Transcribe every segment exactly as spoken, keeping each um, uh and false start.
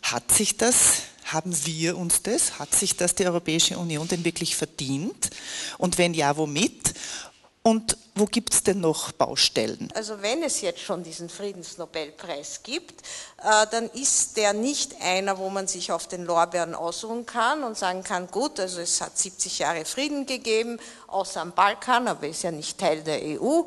Hat sich das, haben wir uns das, hat sich das die Europäische Union denn wirklich verdient? Und wenn ja, womit? Und wo gibt es denn noch Baustellen? Also wenn es jetzt schon diesen Friedensnobelpreis gibt, äh, dann ist der nicht einer, wo man sich auf den Lorbeeren ausruhen kann und sagen kann, gut, also es hat siebzig Jahre Frieden gegeben, außer am Balkan, aber ist ja nicht Teil der E U.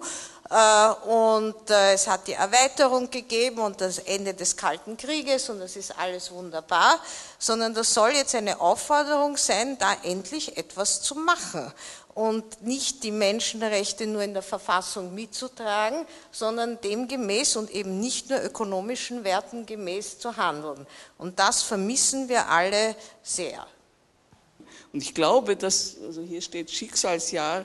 Und es hat die Erweiterung gegeben und das Ende des Kalten Krieges und das ist alles wunderbar, sondern das soll jetzt eine Aufforderung sein, da endlich etwas zu machen und nicht die Menschenrechte nur in der Verfassung mitzutragen, sondern demgemäß und eben nicht nur ökonomischen Werten gemäß zu handeln. Und das vermissen wir alle sehr. Und ich glaube, dass, also hier steht Schicksalsjahr,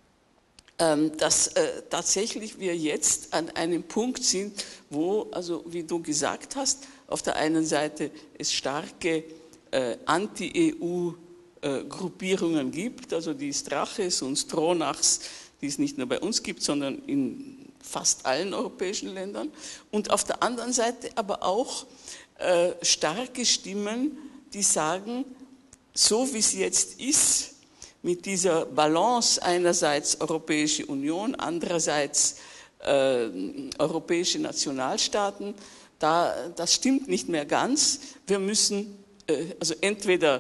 dass äh, tatsächlich wir jetzt an einem Punkt sind, wo, also wie du gesagt hast, auf der einen Seite es starke äh, Anti-E U-Gruppierungen gibt, also die Straches und Stronachs, die es nicht nur bei uns gibt, sondern in fast allen europäischen Ländern, und auf der anderen Seite aber auch äh, starke Stimmen, die sagen, so wie es jetzt ist, mit dieser Balance einerseits Europäische Union, andererseits äh, europäische Nationalstaaten, da, das stimmt nicht mehr ganz. Wir müssen, äh, also entweder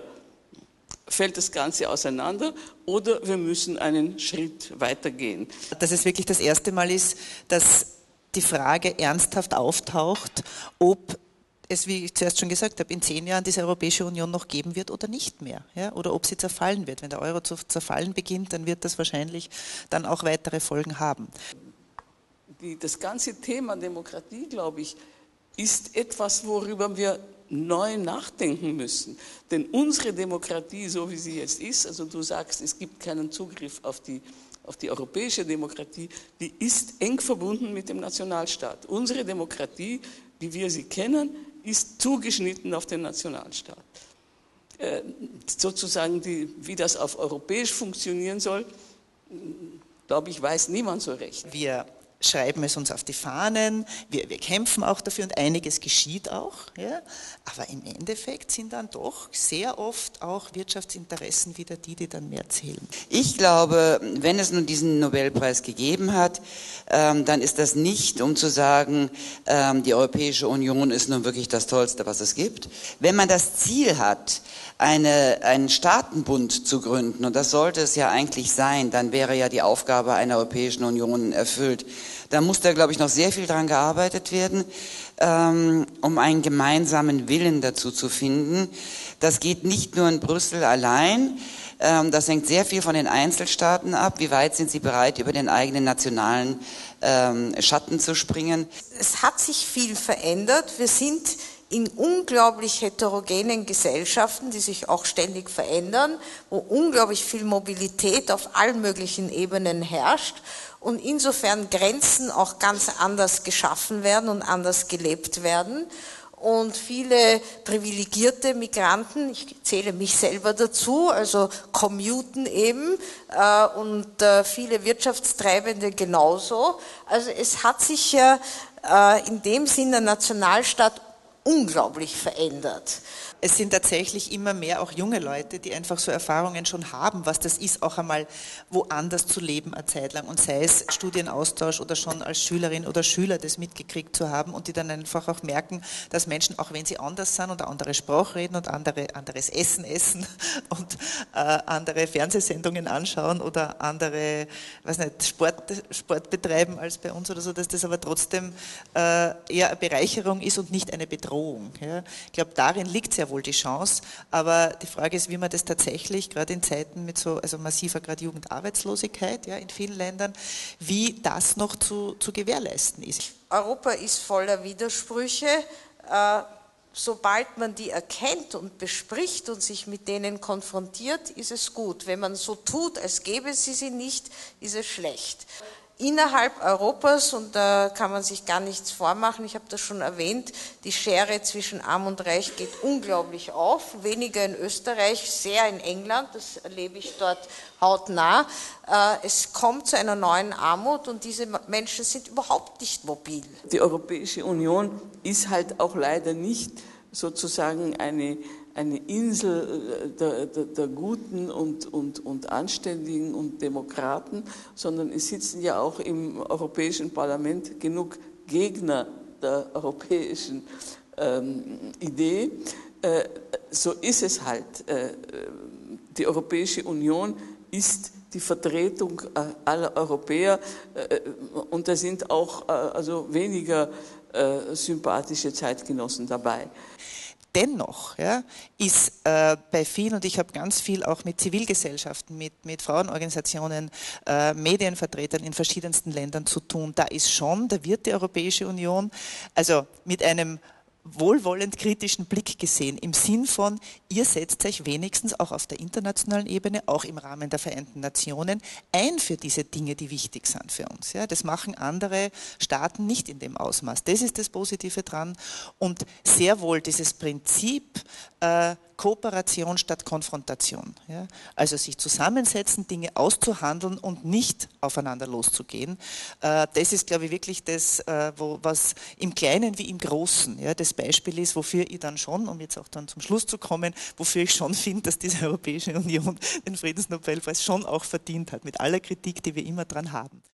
fällt das Ganze auseinander oder wir müssen einen Schritt weitergehen. Dass es wirklich das erste Mal ist, dass die Frage ernsthaft auftaucht, ob es, wie ich zuerst schon gesagt habe, in zehn Jahren diese Europäische Union noch geben wird oder nicht mehr, ja? Oder ob sie zerfallen wird. Wenn der Euro zu zerfallen beginnt, dann wird das wahrscheinlich dann auch weitere Folgen haben. Die, das ganze Thema Demokratie, glaube ich, ist etwas, worüber wir neu nachdenken müssen. Denn unsere Demokratie, so wie sie jetzt ist, also du sagst, es gibt keinen Zugriff auf die, auf die europäische Demokratie, die ist eng verbunden mit dem Nationalstaat. Unsere Demokratie, wie wir sie kennen, ist zugeschnitten auf den Nationalstaat. Äh, sozusagen, die, wie das auf europäisch funktionieren soll, glaube ich, weiß niemand so recht. Wir schreiben es uns auf die Fahnen, wir, wir kämpfen auch dafür und einiges geschieht auch, ja? Aber im Endeffekt sind dann doch sehr oft auch Wirtschaftsinteressen wieder die, die dann mehr zählen. Ich glaube, wenn es nun diesen Nobelpreis gegeben hat, ähm, dann ist das nicht, um zu sagen, ähm, die Europäische Union ist nun wirklich das Tollste, was es gibt. Wenn man das Ziel hat, eine, einen Staatenbund zu gründen, und das sollte es ja eigentlich sein, dann wäre ja die Aufgabe einer Europäischen Union erfüllt. Da muss da, glaube ich, noch sehr viel dran gearbeitet werden, ähm, um einen gemeinsamen Willen dazu zu finden. Das geht nicht nur in Brüssel allein, ähm, das hängt sehr viel von den Einzelstaaten ab. Wie weit sind sie bereit, über den eigenen nationalen ähm, Schatten zu springen? Es hat sich viel verändert. Wir sind in unglaublich heterogenen Gesellschaften, die sich auch ständig verändern, wo unglaublich viel Mobilität auf allen möglichen Ebenen herrscht und insofern Grenzen auch ganz anders geschaffen werden und anders gelebt werden. Und viele privilegierte Migranten, ich zähle mich selber dazu, also commuten eben, äh, und äh, viele Wirtschaftstreibende genauso. Also es hat sich ja äh, in dem Sinn der Nationalstaat unglaublich verändert. Es sind tatsächlich immer mehr auch junge Leute, die einfach so Erfahrungen schon haben, was das ist, auch einmal woanders zu leben eine Zeit lang und sei es Studienaustausch oder schon als Schülerin oder Schüler das mitgekriegt zu haben und die dann einfach auch merken, dass Menschen, auch wenn sie anders sind und eine andere Sprache reden und andere, anderes Essen essen und äh, andere Fernsehsendungen anschauen oder andere, weiß nicht, Sport, Sport betreiben als bei uns oder so, dass das aber trotzdem äh, eher eine Bereicherung ist und nicht eine Bedrohung. Ja? Ich glaube, darin liegt sehr wohl die Chance, aber die Frage ist, wie man das tatsächlich, gerade in Zeiten mit so also massiver gerade Jugendarbeitslosigkeit, ja, in vielen Ländern, wie das noch zu, zu gewährleisten ist. Europa ist voller Widersprüche. Äh, sobald man die erkennt und bespricht und sich mit denen konfrontiert, ist es gut. Wenn man so tut, als gäbe es sie nicht, ist es schlecht. Innerhalb Europas, und da kann man sich gar nichts vormachen, ich habe das schon erwähnt, die Schere zwischen Arm und Reich geht unglaublich auf, weniger in Österreich, sehr in England, das erlebe ich dort hautnah. Es kommt zu einer neuen Armut und diese Menschen sind überhaupt nicht mobil. Die Europäische Union ist halt auch leider nicht sozusagen eine, eine Insel der, der, der Guten und, und, und Anständigen und Demokraten, sondern es sitzen ja auch im Europäischen Parlament genug Gegner der europäischen ähm, Idee. Äh, so ist es halt. Äh, die Europäische Union ist die Vertretung aller Europäer äh, und da sind auch äh, also weniger äh, sympathische Zeitgenossen dabei. Dennoch ja, ist äh, bei vielen, und ich habe ganz viel auch mit Zivilgesellschaften, mit, mit Frauenorganisationen, äh, Medienvertretern in verschiedensten Ländern zu tun, da ist schon, da wird die Europäische Union, also mit einem wohlwollend kritischen Blick gesehen, im Sinn von, ihr setzt euch wenigstens auch auf der internationalen Ebene, auch im Rahmen der Vereinten Nationen, ein für diese Dinge, die wichtig sind für uns. Ja, das machen andere Staaten nicht in dem Ausmaß. Das ist das Positive dran und sehr wohl dieses Prinzip äh, Kooperation statt Konfrontation. Ja? Also sich zusammensetzen, Dinge auszuhandeln und nicht aufeinander loszugehen. Äh, das ist, glaube ich, wirklich das, äh, wo, was im Kleinen wie im Großen ja, das Beispiel ist, wofür ich dann schon, um jetzt auch dann zum Schluss zu kommen, wofür ich schon finde, dass diese Europäische Union den Friedensnobelpreis schon auch verdient hat, mit aller Kritik, die wir immer dran haben.